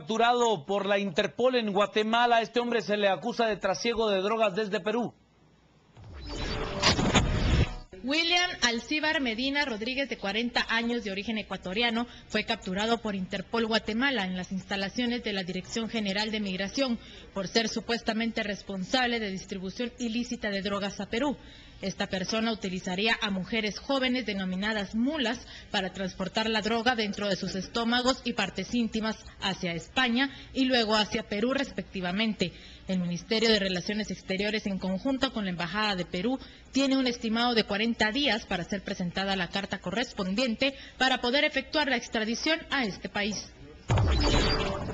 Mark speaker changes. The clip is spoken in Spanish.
Speaker 1: Capturado por la Interpol en Guatemala, a este hombre se le acusa de trasiego de drogas desde Perú.
Speaker 2: William Alcíbar Medina Rodríguez, de 40 años, de origen ecuatoriano, fue capturado por Interpol Guatemala en las instalaciones de la Dirección General de Migración por ser supuestamente responsable de distribución ilícita de drogas a Perú. Esta persona utilizaría a mujeres jóvenes denominadas mulas para transportar la droga dentro de sus estómagos y partes íntimas hacia España y luego hacia Perú respectivamente. El Ministerio de Relaciones Exteriores, en conjunto con la Embajada de Perú, tiene un estimado de 40 días para ser presentada la carta correspondiente para poder efectuar la extradición a este país.